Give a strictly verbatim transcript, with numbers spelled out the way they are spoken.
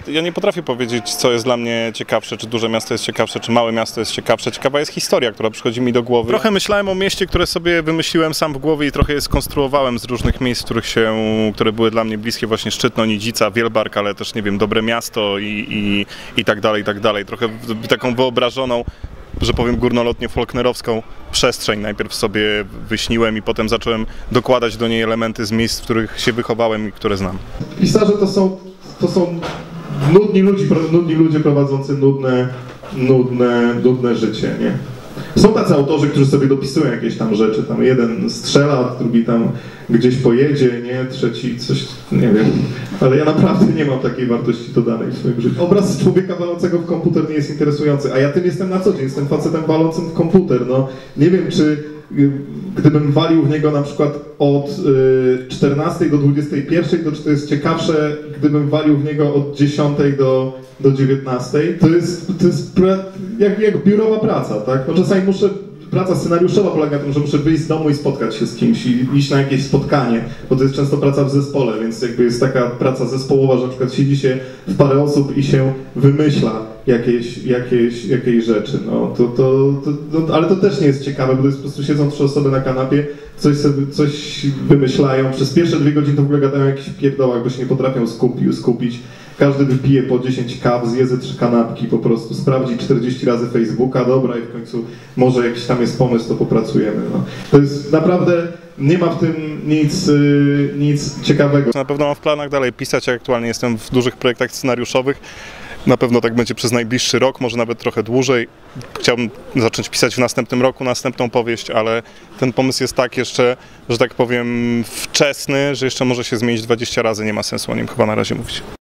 ja nie potrafię powiedzieć, co jest dla mnie ciekawsze, czy duże miasto jest ciekawsze, czy małe miasto jest ciekawsze. Ciekawa jest historia, która przychodzi mi do głowy. Trochę myślałem o mieście, które sobie wymyśliłem sam w głowie i trochę je skonstruowałem z różnych miejsc, których się, które były dla mnie bliskie, właśnie Szczytno, Nidzica, Wielbark, ale też, nie wiem, Dobre Miasto i, i, i tak dalej, i tak dalej. Trochę taką wyobrażoną, że powiem górnolotnie folknerowską przestrzeń najpierw sobie wyśniłem i potem zacząłem dokładać do niej elementy z miejsc, w których się wychowałem i które znam. Pisarze to są, to są nudni, ludzi, nudni ludzie prowadzący nudne, nudne, nudne życie, nie? Są tacy autorzy, którzy sobie dopisują jakieś tam rzeczy, tam jeden strzela, drugi tam gdzieś pojedzie, nie? Trzeci coś, nie wiem, ale ja naprawdę nie mam takiej wartości dodanej w swoim życiu. Obraz człowieka walącego w komputer nie jest interesujący, a ja tym jestem na co dzień, jestem facetem walącym w komputer, no. Nie wiem, czy gdybym walił w niego na przykład od czternastej do dwudziestej pierwszej, to czy to jest ciekawsze, gdybym walił w niego od dziesiątej do, do dziewiętnastej. To jest, to jest pra, jak, jak biurowa praca, tak? No czasami muszę, praca scenariuszowa polega na tym, że muszę wyjść z domu i spotkać się z kimś i iść na jakieś spotkanie, bo to jest często praca w zespole, więc jakby jest taka praca zespołowa, że na przykład siedzi się w parę osób i się wymyśla jakieś, jakieś, jakieś rzeczy, no to, to, to, to, ale to też nie jest ciekawe, bo to jest po prostu siedzą trzy osoby na kanapie, coś sobie, coś wymyślają, przez pierwsze dwie godziny to w ogóle gadają o jakichś pierdołach, bo się nie potrafią skupi, skupić. Każdy wypije po dziesięć kaw, zje ze trzy kanapki po prostu, sprawdzi czterdzieści razy Facebooka, dobra i w końcu może jakiś tam jest pomysł, to popracujemy. No. To jest naprawdę, nie ma w tym nic, yy, nic ciekawego. Na pewno mam w planach dalej pisać, jak aktualnie jestem w dużych projektach scenariuszowych. Na pewno tak będzie przez najbliższy rok, może nawet trochę dłużej. Chciałbym zacząć pisać w następnym roku następną powieść, ale ten pomysł jest tak jeszcze, że tak powiem, wczesny, że jeszcze może się zmienić dwadzieścia razy, nie ma sensu o nim chyba na razie mówić.